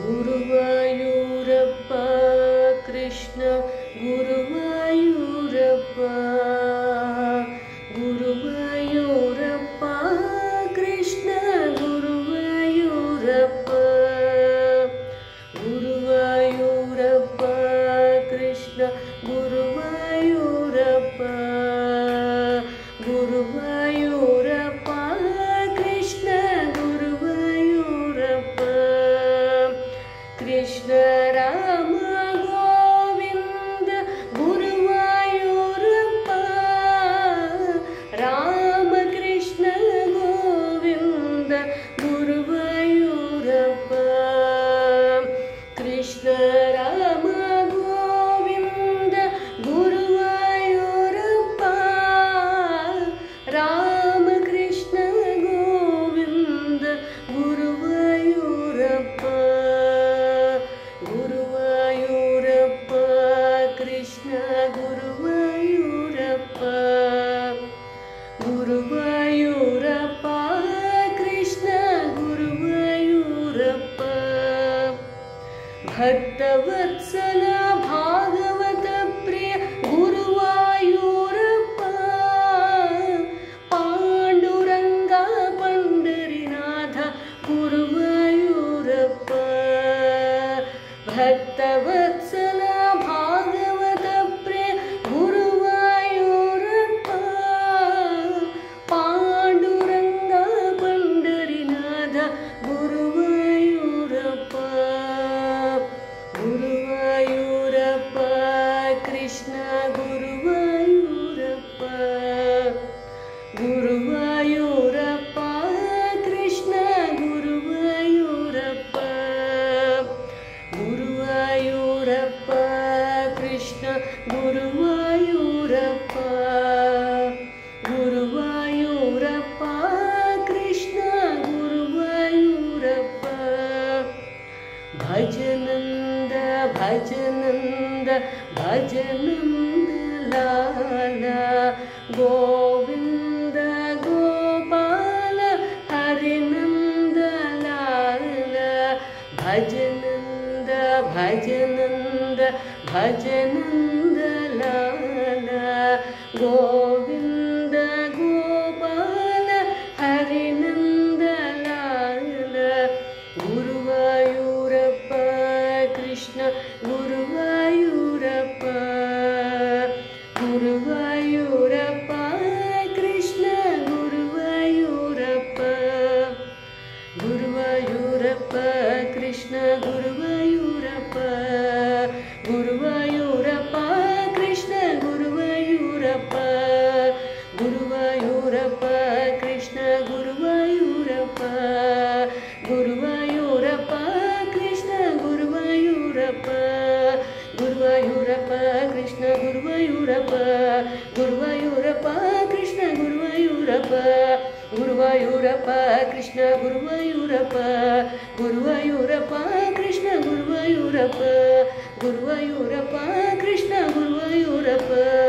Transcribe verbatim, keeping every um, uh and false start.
Guruvayurappa Krishna Guruvayurappa Guruvayurappa Krishna Guruvayurappa Guruvayurappa Krishna Guruvayurappa Guruvayurappa Krishna Guruvayurappa Krishna Rama Govinda Guruvayurappa Rama Krishna Govinda Guruvayurappa Krishna Rama Govinda Guruvayurappa Rama Krishna Govinda Guruvayurappa Guruvayurappa Krishna Guruvayurappa Guruvayurappa Krishna Guruvayurappa Bhaktavatsala Bhagavata Priya Guruvayurappa Panduranga Pandharinath Guruvayurappa Bhaktavatsala Bhagavata Priya Guruvayurappa Panduranga Pandharinath Guruvayurappa Guruvayurappa Krishna Guruvayurappa Guruvayurappa Krishna Guruvayurappa Guruvayurappa Krishna Guruvayurappa Guruvayurappa Krishna Guruvayurappa ಭಜನಂದ ಭಜನಂದ ಭಜನಂದ Lal Govinda Gopala ಹರಿನಂದ Lal ಭಜನಂದ ಭಜನಂದ ಭಜನಂದ Lal Govinda Gopala ಹರಿನಂದ Lal Guruvayurappa Krishna Guruvayurappa Guruvayurappa Krishna Guruvayurappa Guruvayurappa Krishna Guruvayurappa Guruvayurappa Krishna Guruvayurappa Guruvayurappa Krishna Guruvayurappa Guruvayurappa Krishna Guruvayurappa Guruvayurappa Krishna Guruvayurappa Guruvayurappa Krishna Guruvayurappa Guruvayurappa Krishna Guruvayurappa Guruvayurappa Krishna Guruvayurappa Guruvayurappa Krishna Guruvayurappa